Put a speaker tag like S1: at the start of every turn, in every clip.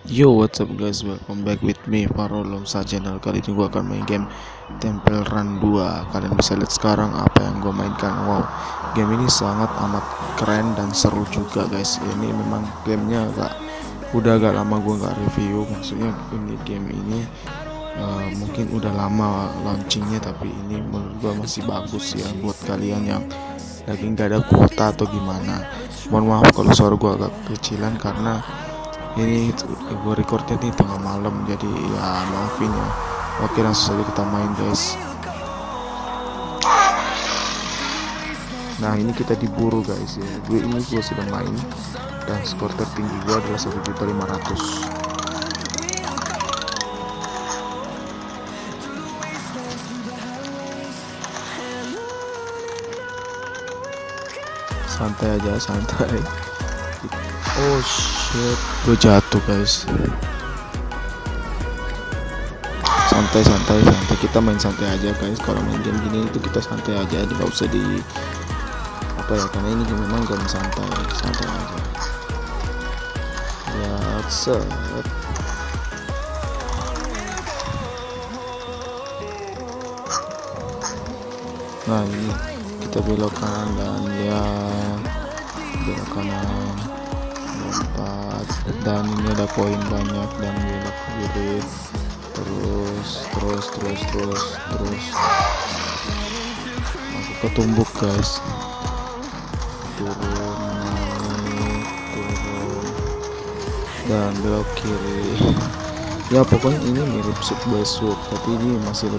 S1: Yo, what's up guys, welcome back with me Farolomsa channel. Kali ini gua akan main game Temple Run 2. Kalian bisa lihat sekarang apa yang gue mainkan. Wow, game ini sangat amat keren dan seru juga guys. Ini memang gamenya udah agak lama gue nggak review. Maksudnya ini game ini mungkin udah lama launchingnya, tapi ini menurut gue masih bagus ya buat kalian yang lagi nggak ada kuota atau gimana. Mohon maaf kalau suara gue agak kecilan karena ini gue recordnya nih tengah malam, jadi ya maafin ya. Oke, langsung saja kita main guys. Nah, ini kita diburu guys ya. Ini gue sudah main dan skor tertinggi gue adalah 1.500.000. Santai aja, santai. Oh shit, gue jatuh guys. Santai, kita main santai aja guys. Kalau main game gini itu kita santai aja, nggak usah di apa ya, karena ini memang game santai aja ya. Set. Nah, ini kita belok kanan dan ya belok kanan, lompat, dan ini ada koin banyak, dan belok kiri, terus masuk ke tumbuk guys. Naik, turun, dan belok kiri. Ya pokoknya ini mirip Subway Surf, tapi ini masih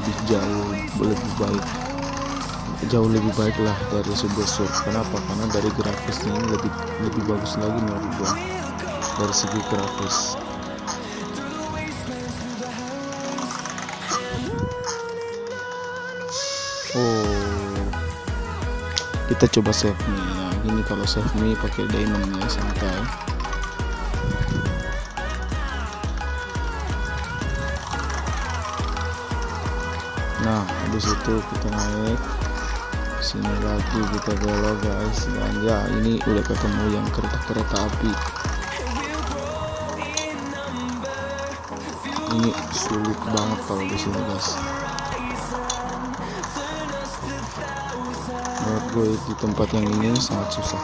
S1: jauh lebih baik lah dari Subway Surf. Kenapa? Karena dari grafisnya ini lebih bagus lagi menurut gua dari segi grafis. Oh, kita coba save nih. Nah, ini kalau save nih pakai diamond ya, santai. Nah, habis itu kita naik sini lagi, kita belok guys, dan ya ini udah ketemu yang kereta api. Ini sulit banget kalau di sini guys. Menurut gue di tempat yang ini sangat susah.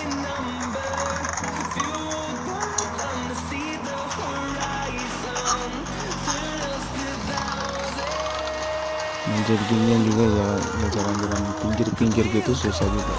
S1: Menjadi ginian juga ya, jalan-jalan pinggir gitu susah juga.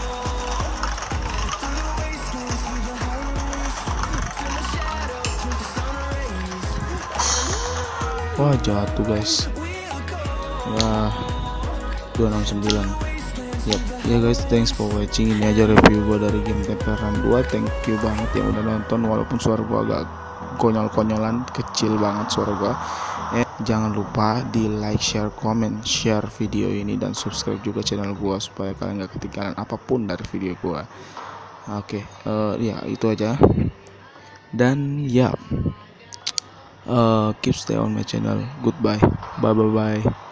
S1: Wah, jatuh guys. Wah, 269. Yap, ya guys, thanks for watching. Ini aja review gua dari game Temple Run 2. Thank you banget yang udah nonton, walaupun suara gua agak konyol-konyolan, kecil banget suara gua. Jangan lupa di like, share, comment, share video ini, dan subscribe juga channel gua supaya kalian gak ketinggalan apapun dari video gua. Oke, ya itu aja. Dan ya, keep stay on my channel. Goodbye, bye.